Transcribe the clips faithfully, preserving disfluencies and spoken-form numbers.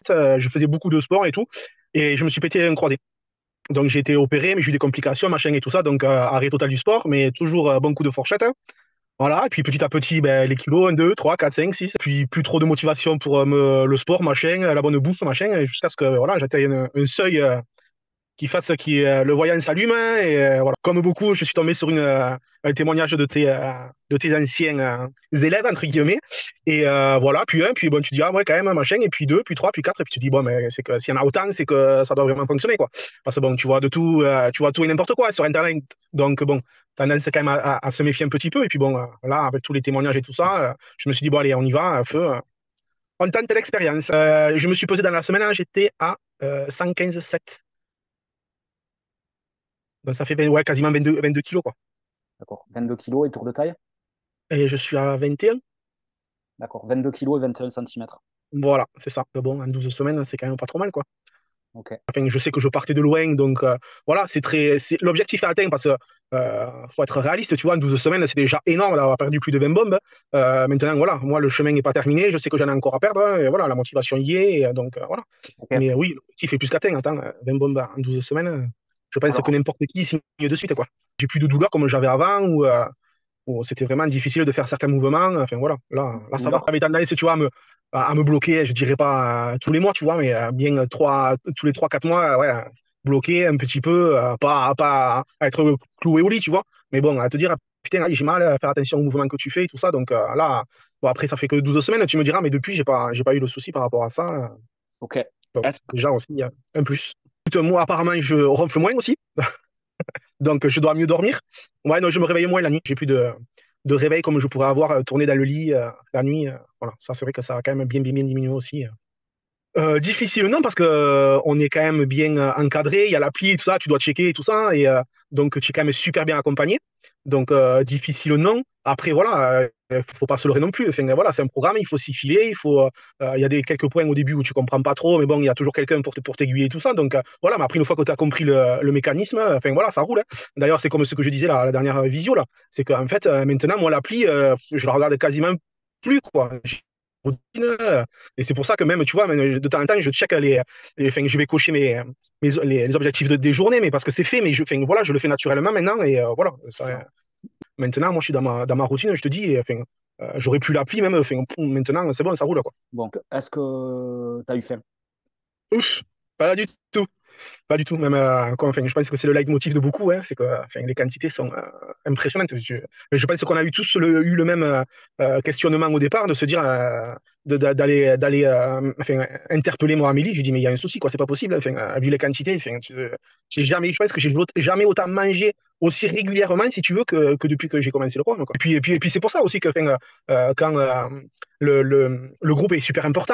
fait, euh, je faisais beaucoup de sport et tout, et je me suis pété un croisé. Donc j'ai été opéré, mais j'ai eu des complications, machin et tout ça, donc euh, arrêt total du sport, mais toujours euh, bon coup de fourchette, hein. Voilà, et puis petit à petit, ben, les kilos, un, deux, trois, quatre, cinq, six, puis plus trop de motivation pour euh, me- le sport, machin, la bonne bouffe, machin, jusqu'à ce que voilà, j'atteigne un, un seuil euh, qui fasse que euh, le voyant s'allume, hein, et euh, voilà. Comme beaucoup, je suis tombé sur une, euh, un témoignage de tes, euh, de tes anciens euh, élèves, entre guillemets, et euh, voilà, puis un, puis bon, tu dis, ah ouais, quand même, machin, et puis deux, puis trois, puis quatre, et puis tu dis, bon, mais c'est que s'il y en a autant, c'est que ça doit vraiment fonctionner, quoi. Parce que bon, tu vois de tout, euh, tu vois tout et n'importe quoi sur Internet, donc bon, tendance quand même à, à- à se méfier un petit peu, et puis bon, euh, là, avec tous les témoignages et tout ça, euh, je me suis dit, bon, allez, on y va, à feu, euh, on tente l'expérience. Euh, je me suis posé dans la semaine, hein, j'étais à euh, cent quinze virgule sept. Donc ça fait vingt ouais, quasiment vingt-deux, vingt-deux kilos, quoi. D'accord. vingt-deux kilos et tour de taille? Et je suis à vingt et un. D'accord. vingt-deux kilos et vingt et un centimètres. Voilà, c'est ça. Mais bon, en douze semaines, c'est quand même pas trop mal, quoi. Ok. Enfin, je sais que je partais de loin, donc euh, voilà, c'est très, c'est, l'objectif est atteint parce que euh, faut être réaliste, tu vois, en douze semaines, c'est déjà énorme d'avoir perdu plus de vingt bombes. Euh, maintenant, voilà, moi, le chemin n'est pas terminé, je sais que j'en ai encore à perdre, hein, et voilà, la motivation y est, et, euh, donc euh, voilà. Ok. Mais euh, oui, l'objectif est plus qu'atteint. Attends, euh, vingt bombes en douze semaines, euh, je pense que Alors, n'importe qui signe de suite, quoi. J'ai plus de douleur comme j'avais avant, ou euh, où c'était vraiment difficile de faire certains mouvements. Enfin voilà, là, là ça va. douleur? J'avais tendance, tu vois, à me, à me bloquer, je dirais pas euh, tous les mois, tu vois, mais euh, bien trois, tous les trois, quatre mois, euh, ouais, bloqué un petit peu, euh, pas, pas à être cloué au lit, tu vois. Mais bon, à te dire, putain, là, j'ai mal à faire attention aux mouvements que tu fais et tout ça. Donc euh, là, bon, après, ça fait que douze semaines, tu me diras, mais depuis, j'ai pas, j'ai pas eu de soucis par rapport à ça. Ok. Donc, Est-ce déjà aussi, il y a un plus. Écoute, moi, apparemment, je ronfle moins aussi. Donc je dois mieux dormir. Ouais, non, je me réveille moins la nuit. J'ai plus de, de réveil comme je pourrais avoir euh, tourné dans le lit euh, la nuit. Euh, voilà, ça c'est vrai que ça a quand même bien, bien, bien diminué aussi. euh. Euh, difficile, non, parce que euh, on est quand même bien euh, encadré, il y a l'appli et tout ça, tu dois checker et tout ça, et euh, donc tu es quand même super bien accompagné. Donc euh, difficile, non. Après, voilà, euh, faut pas se leurrer non plus. Enfin, voilà, c'est un programme, il faut s'y filer, il faut. euh, euh, il y a des quelques points au début où tu comprends pas trop, mais bon, il y a toujours quelqu'un pour te- pour t'aiguiller et tout ça. Donc euh, voilà, mais après une fois que tu as compris le, le mécanisme, euh, enfin voilà, ça roule, hein. D'ailleurs, c'est comme ce que je disais là, la dernière visio là, c'est qu'en fait euh, maintenant moi l'appli, euh, je la regarde quasiment plus quoi. Routine, euh, et c'est pour ça que même, tu vois, même de temps en temps, je check les, les- enfin, je vais cocher mes, mes- les, les objectifs de, des journées, mais parce que c'est fait, mais je, enfin, voilà, je le fais naturellement maintenant, et euh, voilà, ça, maintenant, moi, je suis dans ma, dans ma routine, je te dis, et, enfin, euh, j'aurais pu l'appli même, enfin, maintenant, c'est bon, ça roule, quoi. donc, est-ce que tu as eu faim? Ouf, pas du tout. Pas du tout, même, euh, quoi, enfin, je pense que c'est le leitmotiv de beaucoup, hein, c'est que enfin, les quantités sont euh, impressionnantes. Je, je pense qu'on a eu tous le, eu le même euh, euh, questionnement au départ, de se dire, euh, de- de- d'aller, d'aller euh, enfin, interpeller moi, Amélie. Je dis, mais il y a un souci, quoi, c'est pas possible. Enfin, euh, vu les quantités, enfin, tu- j'ai jamais, je pense que j'ai jamais autant mangé aussi régulièrement, si tu veux, que, que depuis que j'ai commencé le programme, quoi. Et puis, et puis, et puis c'est pour ça aussi que enfin, euh, quand euh, le, le, le groupe est super important,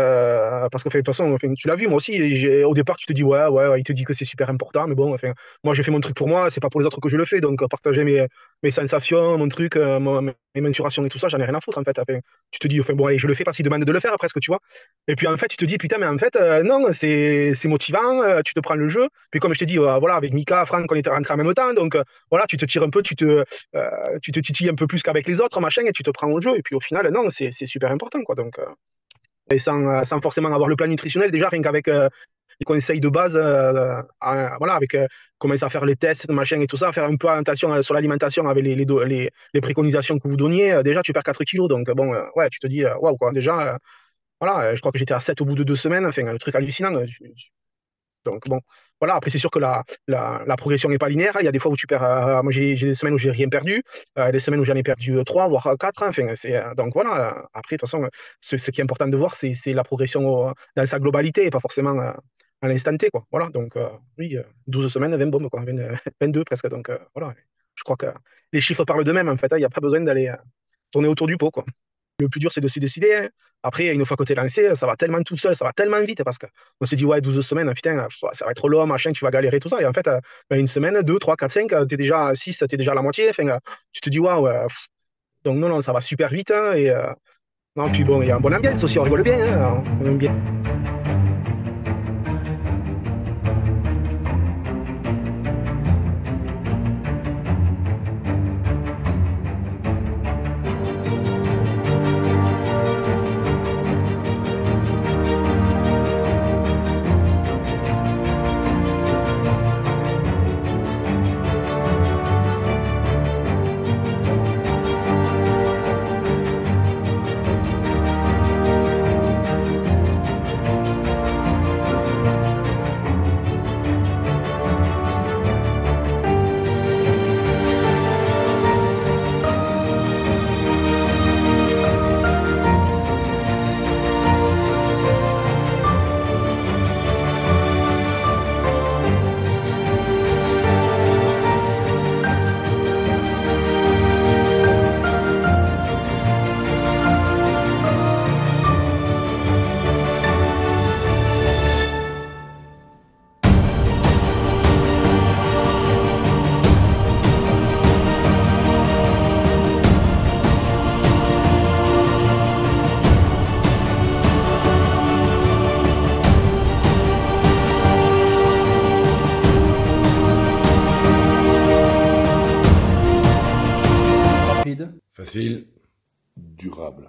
euh, parce que enfin, de toute façon, enfin, tu l'as vu, moi aussi, j'ai- au départ, tu te dis, ouais, ouais, ouais, il te dit que c'est super important, mais bon, enfin, moi, j'ai fait mon truc pour moi, c'est pas pour les autres que je le fais, donc euh, partager mes, mes sensations, mon truc, euh, mon- mes mensurations et tout ça, j'en ai rien à foutre, en fait. Enfin, tu te dis, enfin, bon, allez, je le fais parce qu'il demande de le faire, presque, tu vois. Et puis, en fait, tu te dis, putain, mais en fait, euh, non, c'est c'est motivant, euh, tu te prends le jeu. Puis, comme je t'ai dit, euh, voilà, avec Mika, Franck, on était rentrés en même temps, donc, euh, voilà, tu te tires un peu, tu te, euh, tu te titilles un peu plus qu'avec les autres, machin, et tu te prends au jeu. Et puis, au final, non, c'est c'est super important, quoi. Donc, euh, et sans, euh, sans forcément avoir le plan nutritionnel, déjà rien qu'avec euh, les conseils de base, euh, euh, voilà, avec euh, commencer à faire les tests, machin et tout ça, faire un peu attention euh, sur l'alimentation avec les, les, do- les, les préconisations que vous donniez, euh, déjà tu perds quatre kilos. Donc bon, euh, ouais, tu te dis, euh, waouh, quoi, déjà, euh, voilà, euh, je crois que j'étais à sept au bout de deux semaines, enfin, le truc hallucinant. euh, je- je- donc bon, voilà, après c'est sûr que la, la, la progression n'est pas linéaire. Il y a des fois où tu perds, euh, moi j'ai j'ai des semaines où j'ai rien perdu, euh, des semaines où j'en ai perdu euh, trois, voire euh, quatre, hein. Enfin, c'est, euh, donc voilà, euh, après de toute façon, euh, ce, ce qui est important de voir, c'est c'est la progression euh, dans sa globalité et pas forcément euh, à l'instant T, quoi. Voilà, donc euh, oui, euh, douze semaines, vingt bombes, quoi, vingt, euh, vingt-deux presque. Donc euh, voilà, je crois que les chiffres parlent d'eux-mêmes, en fait, hein. Il n'y a pas besoin d'aller euh, tourner autour du pot, quoi. Le plus dur, c'est de s'y décider, hein. Après, une fois que tu es lancé, ça va tellement tout seul, ça va tellement vite parce qu'on s'est dit, ouais, douze semaines, putain, ça va être long, machin, tu vas galérer, tout ça. Et en fait, euh, ben, une semaine, deux, trois, quatre, cinq, tu es déjà à six, tu es déjà à la moitié. Enfin, euh, tu te dis, waouh, ouais, pff. Donc non, non, ça va super vite, hein. Et euh, non, puis bon, il y a un bon ambiance aussi, on rigole bien, hein, on aime bien. Facile, durable.